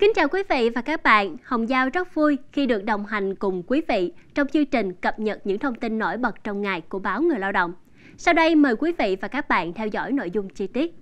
Kính chào quý vị và các bạn, Hồng Giao rất vui khi được đồng hành cùng quý vị trong chương trình cập nhật những thông tin nổi bật trong ngày của báo Người Lao động. Sau đây mời quý vị và các bạn theo dõi nội dung chi tiết.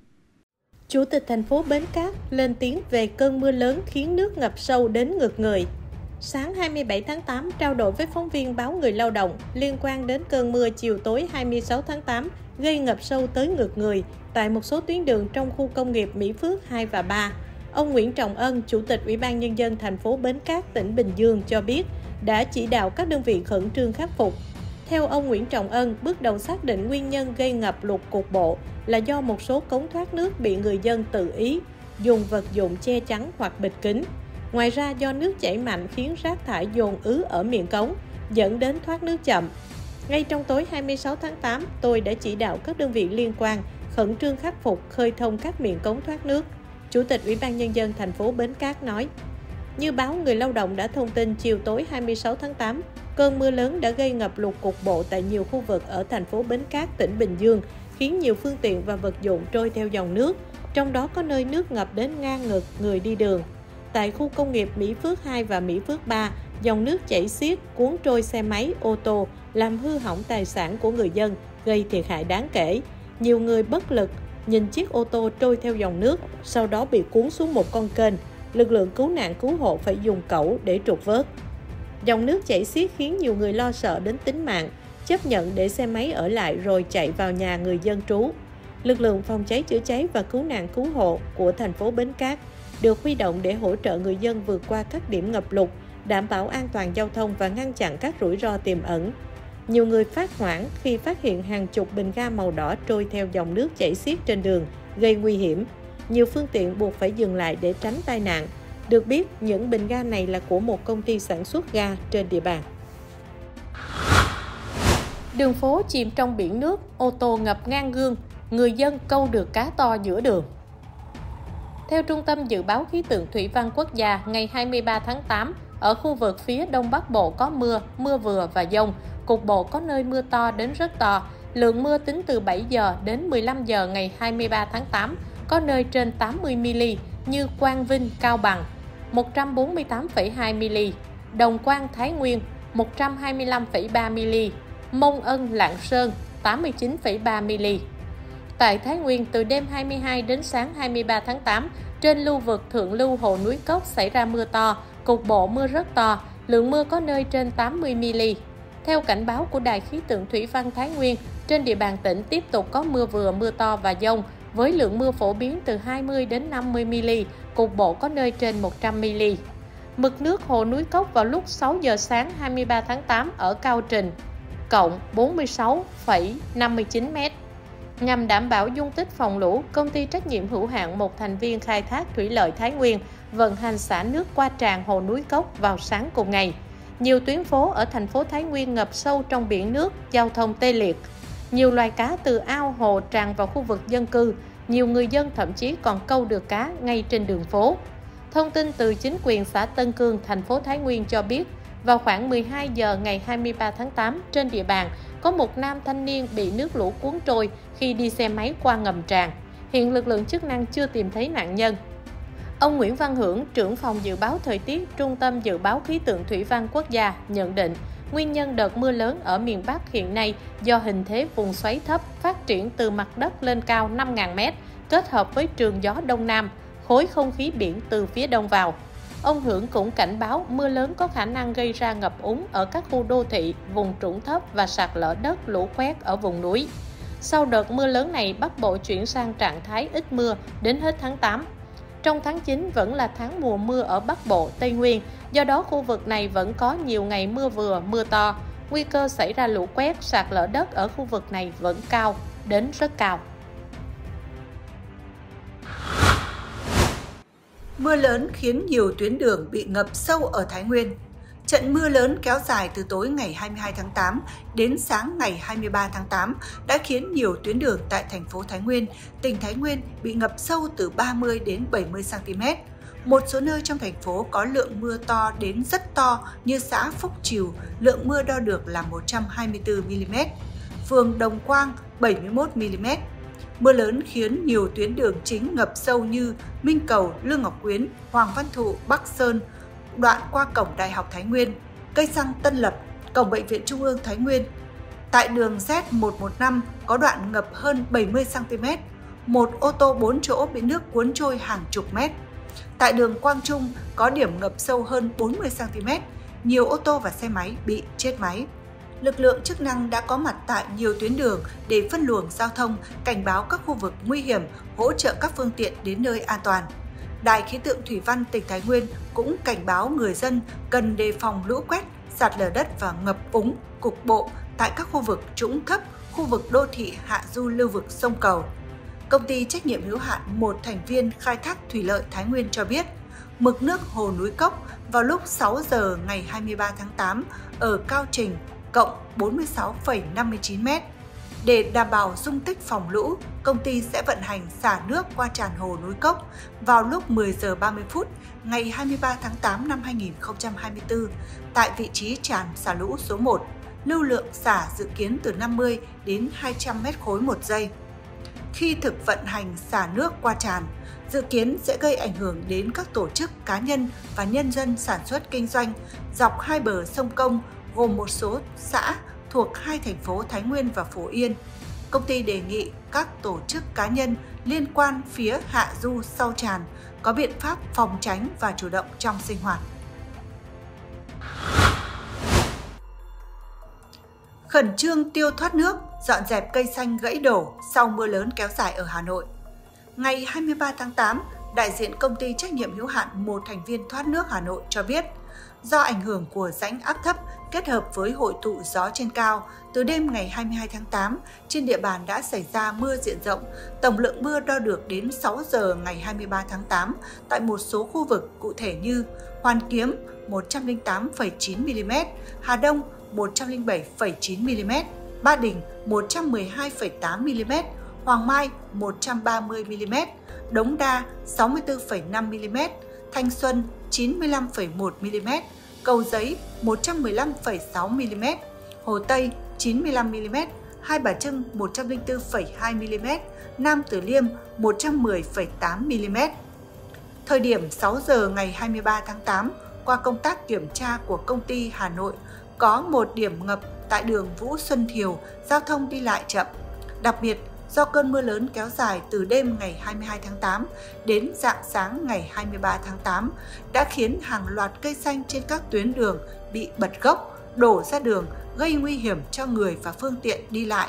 Chủ tịch thành phố Bến Cát lên tiếng về cơn mưa lớn khiến nước ngập sâu đến ngực người. Sáng 27 tháng 8 trao đổi với phóng viên báo Người Lao động liên quan đến cơn mưa chiều tối 26 tháng 8 gây ngập sâu tới ngực người tại một số tuyến đường trong khu công nghiệp Mỹ Phước 2 và 3. Ông Nguyễn Trọng Ân, Chủ tịch Ủy ban Nhân dân thành phố Bến Cát, tỉnh Bình Dương cho biết đã chỉ đạo các đơn vị khẩn trương khắc phục. Theo ông Nguyễn Trọng Ân, bước đầu xác định nguyên nhân gây ngập lụt cục bộ là do một số cống thoát nước bị người dân tự ý dùng vật dụng che chắn hoặc bịt kín. Ngoài ra do nước chảy mạnh khiến rác thải dồn ứ ở miệng cống, dẫn đến thoát nước chậm. Ngay trong tối 26 tháng 8, tôi đã chỉ đạo các đơn vị liên quan khẩn trương khắc phục khơi thông các miệng cống thoát nước. Chủ tịch Ủy ban Nhân dân thành phố Bến Cát nói, như báo Người Lao động đã thông tin chiều tối 26 tháng 8, cơn mưa lớn đã gây ngập lụt cục bộ tại nhiều khu vực ở thành phố Bến Cát, tỉnh Bình Dương, khiến nhiều phương tiện và vật dụng trôi theo dòng nước, trong đó có nơi nước ngập đến ngang ngực người đi đường. Tại khu công nghiệp Mỹ Phước 2 và Mỹ Phước 3, dòng nước chảy xiết cuốn trôi xe máy, ô tô, làm hư hỏng tài sản của người dân, gây thiệt hại đáng kể. Nhiều người bất lực nhìn chiếc ô tô trôi theo dòng nước, sau đó bị cuốn xuống một con kênh. Lực lượng cứu nạn cứu hộ phải dùng cẩu để trục vớt. Dòng nước chảy xiết khiến nhiều người lo sợ đến tính mạng, chấp nhận để xe máy ở lại rồi chạy vào nhà người dân trú. Lực lượng phòng cháy chữa cháy và cứu nạn cứu hộ của thành phố Bến Cát được huy động để hỗ trợ người dân vượt qua các điểm ngập lụt, đảm bảo an toàn giao thông và ngăn chặn các rủi ro tiềm ẩn. Nhiều người phát hoảng khi phát hiện hàng chục bình ga màu đỏ trôi theo dòng nước chảy xiết trên đường, gây nguy hiểm. Nhiều phương tiện buộc phải dừng lại để tránh tai nạn. Được biết, những bình ga này là của một công ty sản xuất ga trên địa bàn. Đường phố chìm trong biển nước, ô tô ngập ngang gương, người dân câu được cá to giữa đường. Theo Trung tâm Dự báo Khí tượng Thủy văn Quốc gia, ngày 23 tháng 8, ở khu vực phía Đông Bắc Bộ có mưa, mưa vừa và dông, cục bộ có nơi mưa to đến rất to. Lượng mưa tính từ 7 giờ đến 15 giờ ngày 23 tháng 8, có nơi trên 80 mm như Quang Vinh, Cao Bằng, 148,2 mm, Đồng Quang, Thái Nguyên, 125,3 mm, Mông Ân, Lạng Sơn, 89,3 mm. Tại Thái Nguyên, từ đêm 22 đến sáng 23 tháng 8, trên lưu vực thượng lưu Hồ Núi Cốc xảy ra mưa to, cục bộ mưa rất to, lượng mưa có nơi trên 80 mm. Theo cảnh báo của Đài Khí tượng Thủy văn Thái Nguyên, trên địa bàn tỉnh tiếp tục có mưa vừa, mưa to và dông, với lượng mưa phổ biến từ 20 đến 50 mm, cục bộ có nơi trên 100 mm. Mực nước Hồ Núi Cốc vào lúc 6 giờ sáng 23 tháng 8 ở Cao Trình, cộng 46,59 m. Nhằm đảm bảo dung tích phòng lũ, công ty trách nhiệm hữu hạn một thành viên khai thác thủy lợi Thái Nguyên vận hành xả nước qua tràn Hồ Núi Cốc vào sáng cùng ngày. Nhiều tuyến phố ở thành phố Thái Nguyên ngập sâu trong biển nước, giao thông tê liệt. Nhiều loài cá từ ao hồ tràn vào khu vực dân cư, nhiều người dân thậm chí còn câu được cá ngay trên đường phố. Thông tin từ chính quyền xã Tân Cương, thành phố Thái Nguyên cho biết, vào khoảng 12 giờ ngày 23 tháng 8, trên địa bàn có một nam thanh niên bị nước lũ cuốn trôi khi đi xe máy qua ngầm tràn. Hiện lực lượng chức năng chưa tìm thấy nạn nhân. Ông Nguyễn Văn Hưởng, trưởng phòng dự báo thời tiết Trung tâm Dự báo Khí tượng Thủy văn Quốc gia nhận định, nguyên nhân đợt mưa lớn ở miền Bắc hiện nay do hình thế vùng xoáy thấp phát triển từ mặt đất lên cao 5.000 m, kết hợp với trường gió Đông Nam, khối không khí biển từ phía đông vào. Ông Hưởng cũng cảnh báo mưa lớn có khả năng gây ra ngập úng ở các khu đô thị, vùng trũng thấp và sạt lở đất, lũ quét ở vùng núi. Sau đợt mưa lớn này, Bắc Bộ chuyển sang trạng thái ít mưa đến hết tháng 8. Trong tháng 9 vẫn là tháng mùa mưa ở Bắc Bộ, Tây Nguyên, do đó khu vực này vẫn có nhiều ngày mưa vừa, mưa to. Nguy cơ xảy ra lũ quét, sạt lở đất ở khu vực này vẫn cao, đến rất cao. Mưa lớn khiến nhiều tuyến đường bị ngập sâu ở Thái Nguyên. Trận mưa lớn kéo dài từ tối ngày 22 tháng 8 đến sáng ngày 23 tháng 8 đã khiến nhiều tuyến đường tại thành phố Thái Nguyên, tỉnh Thái Nguyên bị ngập sâu từ 30 đến 70 cm. Một số nơi trong thành phố có lượng mưa to đến rất to như xã Phúc Trìu, lượng mưa đo được là 124 mm, phường Đồng Quang 71 mm. Mưa lớn khiến nhiều tuyến đường chính ngập sâu như Minh Cầu, Lương Ngọc Quyến, Hoàng Văn Thụ, Bắc Sơn, đoạn qua cổng Đại học Thái Nguyên, cây xăng Tân Lập, cổng Bệnh viện Trung ương Thái Nguyên. Tại đường Z115 có đoạn ngập hơn 70 cm, một ô tô 4 chỗ bị nước cuốn trôi hàng chục mét. Tại đường Quang Trung có điểm ngập sâu hơn 40 cm, nhiều ô tô và xe máy bị chết máy. Lực lượng chức năng đã có mặt tại nhiều tuyến đường để phân luồng giao thông, cảnh báo các khu vực nguy hiểm, hỗ trợ các phương tiện đến nơi an toàn. Đài khí tượng thủy văn tỉnh Thái Nguyên cũng cảnh báo người dân cần đề phòng lũ quét, sạt lở đất và ngập úng cục bộ tại các khu vực trũng thấp, khu vực đô thị hạ du lưu vực sông Cầu. Công ty trách nhiệm hữu hạn một thành viên khai thác thủy lợi Thái Nguyên cho biết, mực nước hồ núi Cốc vào lúc 6 giờ ngày 23 tháng 8 ở cao trình cộng 46,59 m. Để đảm bảo dung tích phòng lũ, công ty sẽ vận hành xả nước qua tràn hồ núi Cốc vào lúc 10 giờ 30 phút ngày 23 tháng 8 năm 2024 tại vị trí tràn xả lũ số 1. Lưu lượng xả dự kiến từ 50 đến 200 m3 một giây. Khi thực vận hành xả nước qua tràn, dự kiến sẽ gây ảnh hưởng đến các tổ chức, cá nhân và nhân dân sản xuất kinh doanh dọc hai bờ sông Công, gồm một số xã thuộc hai thành phố Thái Nguyên và Phổ Yên. Công ty đề nghị các tổ chức, cá nhân liên quan phía hạ du sau tràn có biện pháp phòng tránh và chủ động trong sinh hoạt. Khẩn trương tiêu thoát nước, dọn dẹp cây xanh gãy đổ sau mưa lớn kéo dài ở Hà Nội. Ngày 23 tháng 8, đại diện công ty trách nhiệm hữu hạn một thành viên thoát nước Hà Nội cho biết, do ảnh hưởng của rãnh áp thấp kết hợp với hội tụ gió trên cao, từ đêm ngày 22 tháng 8, trên địa bàn đã xảy ra mưa diện rộng. Tổng lượng mưa đo được đến 6 giờ ngày 23 tháng 8 tại một số khu vực cụ thể như Hoàn Kiếm 108,9 mm, Hà Đông 107,9 mm, Ba Đình 112,8 mm, Hoàng Mai 130 mm, Đống Đa 64,5 mm, Thanh Xuân 95,1 mm, Cầu Giấy 115,6 mm, Hồ Tây 95 mm, Hai Bà Trưng 104,2 mm, Nam Từ Liêm 110,8 mm. Thời điểm 6 giờ ngày 23 tháng 8, qua công tác kiểm tra của công ty Hà Nội, có một điểm ngập tại đường Vũ Xuân Thiều, giao thông đi lại chậm. Đặc biệt, do cơn mưa lớn kéo dài từ đêm ngày 22 tháng 8 đến rạng sáng ngày 23 tháng 8 đã khiến hàng loạt cây xanh trên các tuyến đường bị bật gốc, đổ ra đường, gây nguy hiểm cho người và phương tiện đi lại.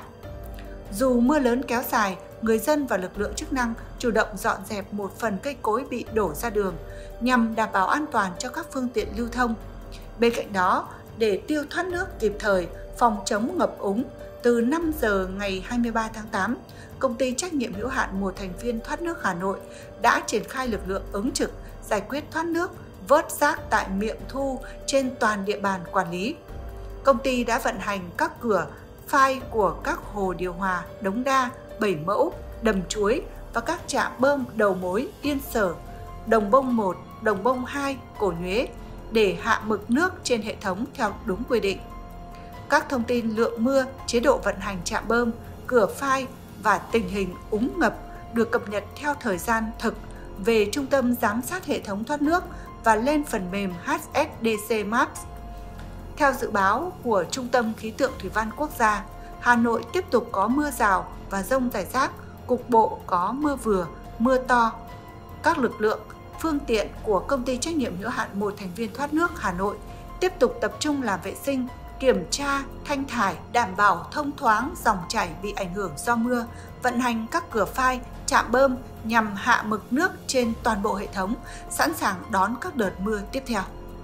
Dù mưa lớn kéo dài, người dân và lực lượng chức năng chủ động dọn dẹp một phần cây cối bị đổ ra đường nhằm đảm bảo an toàn cho các phương tiện lưu thông. Bên cạnh đó, để tiêu thoát nước kịp thời, phòng chống ngập úng, từ 5 giờ ngày 23 tháng 8, công ty trách nhiệm hữu hạn một thành viên thoát nước Hà Nội đã triển khai lực lượng ứng trực giải quyết thoát nước, vớt rác tại miệng thu trên toàn địa bàn quản lý. Công ty đã vận hành các cửa phai của các hồ điều hòa Đống Đa, Bảy Mẫu, Đầm Chuối và các trạm bơm đầu mối Yên Sở, Đồng Bông 1, Đồng Bông 2, Cổ Nhuế để hạ mực nước trên hệ thống theo đúng quy định. Các thông tin lượng mưa, chế độ vận hành trạm bơm, cửa phai và tình hình úng ngập được cập nhật theo thời gian thực về Trung tâm Giám sát Hệ thống thoát nước và lên phần mềm HSDC Maps. Theo dự báo của Trung tâm Khí tượng Thủy văn Quốc gia, Hà Nội tiếp tục có mưa rào và dông rải rác, cục bộ có mưa vừa, mưa to. Các lực lượng, phương tiện của công ty trách nhiệm hữu hạn một thành viên thoát nước Hà Nội tiếp tục tập trung làm vệ sinh, kiểm tra, thanh thải, đảm bảo thông thoáng dòng chảy bị ảnh hưởng do mưa, vận hành các cửa phai, trạm bơm nhằm hạ mực nước trên toàn bộ hệ thống, sẵn sàng đón các đợt mưa tiếp theo.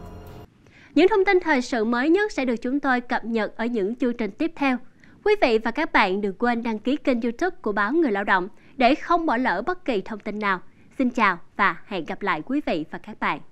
Những thông tin thời sự mới nhất sẽ được chúng tôi cập nhật ở những chương trình tiếp theo. Quý vị và các bạn đừng quên đăng ký kênh YouTube của Báo Người Lao động để không bỏ lỡ bất kỳ thông tin nào. Xin chào và hẹn gặp lại quý vị và các bạn.